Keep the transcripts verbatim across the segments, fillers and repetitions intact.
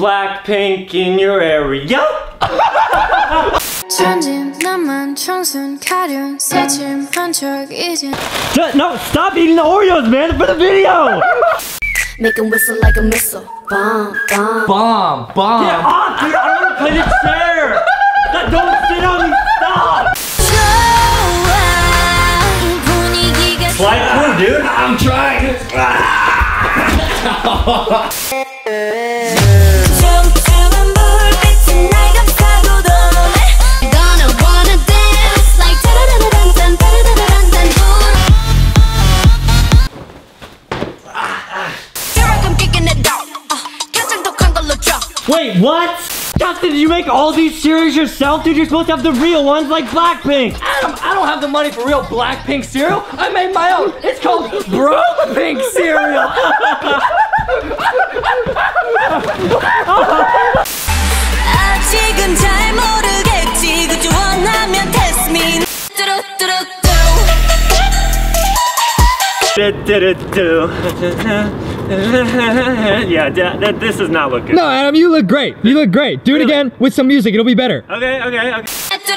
Blackpink in your area. No, stop eating the Oreos, man, for the video. Make him whistle like a missile. Bomb, bomb. Bomb, bomb. Get off, dude. I don't want to play the chair. Don't sit on me. Stop. Slide through, dude. I'm trying. Wait, what? Justin, did you make all these cereals yourself? Dude, you're supposed to have the real ones like Blackpink. Adam, I don't have the money for real Blackpink cereal. I made my own. It's called Bro-Pink cereal. Yeah, that, this is not looking. No, Adam, you look great. You look great. Do it Really? again with some music. It'll be better. Okay, okay, okay.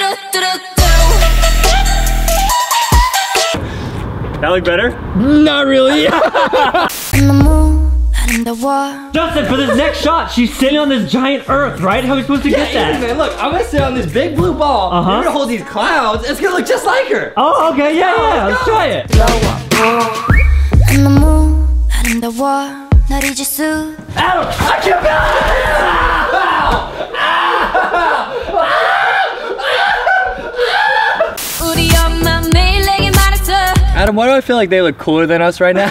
That look better? Not really. Justin, for this next shot, she's sitting on this giant earth, right? How are we supposed to Yeah, get that? man, look, I'm gonna sit on this big blue ball. Uh-huh. You're gonna hold these clouds. It's gonna look just like her. Oh, okay, yeah, yeah, let's try it. Adam, I can't Adam, why do I feel like they look cooler than us right now?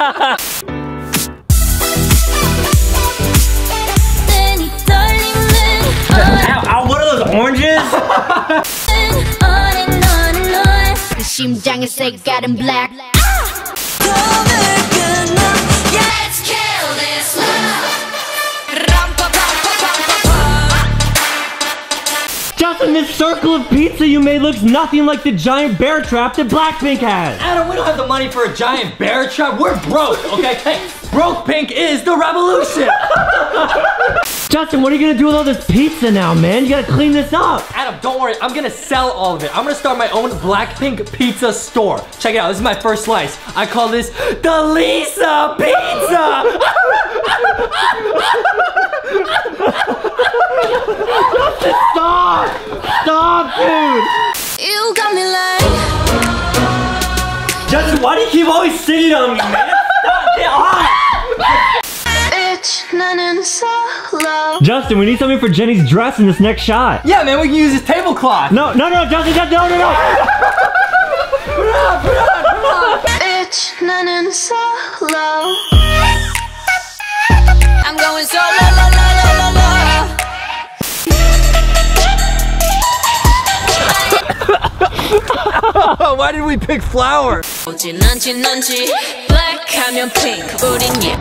Ow, ow, what are those oranges? 심장의 색깔은 black. Let's kill this love. Justin, this circle of pizza you made looks nothing like the giant bear trap that Blackpink has. Adam, we don't have the money for a giant bear trap. We're broke, okay? Hey, broke pink is the revolution. Justin, what are you gonna do with all this pizza now, man? You gotta clean this up. Adam, don't worry. I'm gonna sell all of it. I'm gonna start my own Blackpink pizza store. Check it out. This is my first slice. I call this the Lisa Pizza. Stop! Stop, dude! You got me like. Justin, why do you keep always sitting on me, man? Stop, get off! Justin, we need something for Jenny's dress in this next shot. Yeah, man, we can use this tablecloth. No, no, no, Justin, Justin, no, no, no! Put it on, put it on, put it on. I'm going so low, low, low, low, low, low. Why did we pick flour? 오진 않지 넌지 black하면 pink 우린 예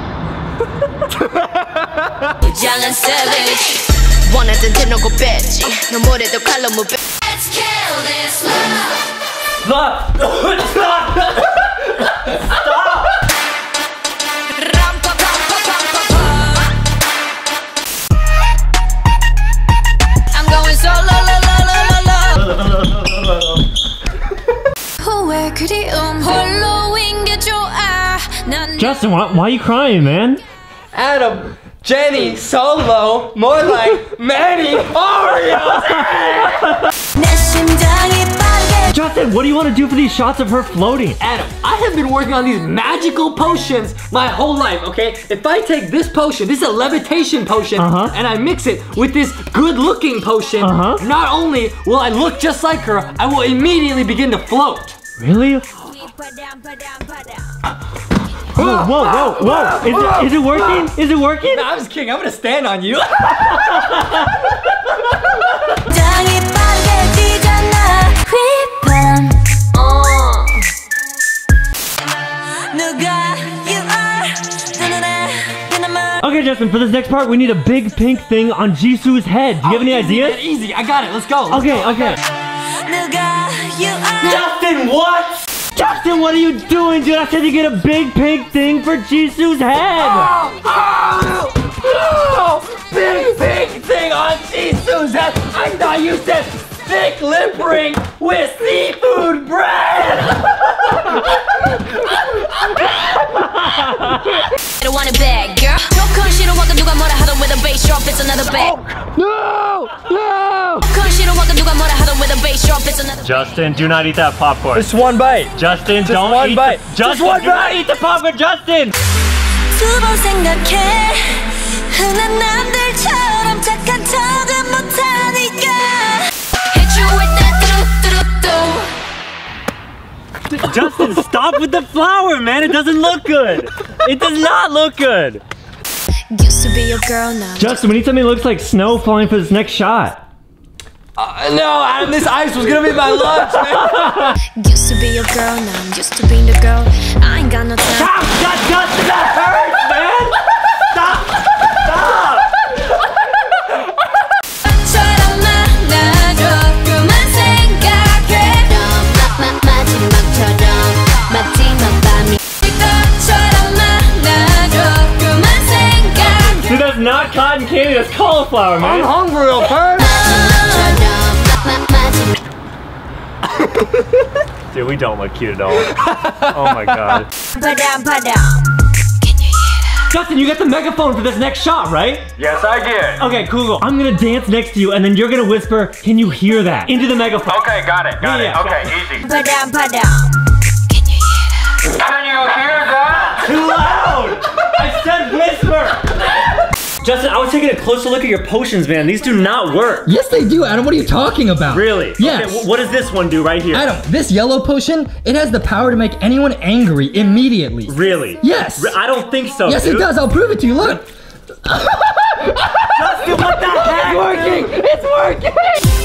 우장한 savage 원하던 대놓고 뺐지 너 뭐래도 칼로 못 빼. Let's kill this love. Stop! Stop! Stop! I'm going so low, low, low, low, low, low. 후회 그리움 홀로인 게 좋아. Justin, why, why are you crying, man? Adam, Jenny, solo, more like many Oreos. Justin, what do you want to do for these shots of her floating? Adam, I have been working on these magical potions my whole life, okay? If I take this potion, this is a levitation potion, uh-huh. and I mix it with this good-looking potion, uh-huh. not only will I look just like her, I will immediately begin to float. Really? Whoa, whoa, whoa, whoa! Is it, is it working? Is it working? No, I'm just kidding. I'm gonna stand on you. Okay, Justin, for this next part, we need a big pink thing on Jisoo's head. Do you oh, have any easy, ideas? man, easy, I got it. Let's go. Let's okay, go. okay. Justin, what? Justin, what are you doing, dude? I said to get a big pink thing for Jisoo's head. Oh, oh, Oh, big, big thing on Jisoo's head. I thought you said thick lip ring with seafood bread. I don't want it bad, girl. 조금 싫어하고 누가 뭐라 하던 with a bass drop, it's another bag. No! No! 조금 싫어하고 누가 뭐라 하던 with a bass drop, it's another. Justin, do not eat that popcorn. Just one bite. Justin, Just don't one eat bite. The, Just Justin, one do not bite. Eat the popcorn, Justin! 두 번 생각해. 흔한 남들처럼 착한 척은 못하니까. Hit you with that do do do. Justin, stop with the flour, man. It doesn't look good. It does not look good. Used to be your girl now. Justin, we need something that looks like snow falling for this next shot. Uh, no, Adam, this ice was gonna be my lunch, man. Used to be your girl now. I'm used to being the girl. I ain't got no time. Stop! Stop, Justin! That hurts, man! Stop! Stop! 처럼 만나줘. 그만 생각해. 마- 마지막처럼 마지막 밤이. 너처럼 만나줘. 그만 생각해. Dude, that's not cotton candy, that's cauliflower, man. I'm hungry, okay? Dude, we don't look cute at all. Oh my god. 바람 바람. Justin, you got the megaphone for this next shot, right? Yes, I did. Okay, cool, cool. I'm gonna dance next to you, and then you're gonna whisper, can you hear that? Into the megaphone. Okay, got it, got Yeah, it. yeah. Okay, easy. 바람 바람. Can you hear that? Too loud! I said whisper! Justin, I was taking a closer look at your potions, man. These do not work. Yes, they do, Adam. What are you talking about? Really? Yes. Okay, wh- what does this one do right here? Adam, this yellow potion, it has the power to make anyone angry immediately. Really? Yes. Re- I don't think so, Yes, dude. it does. I'll prove it to you. Look. Justin, what the heck? It's working! It's working!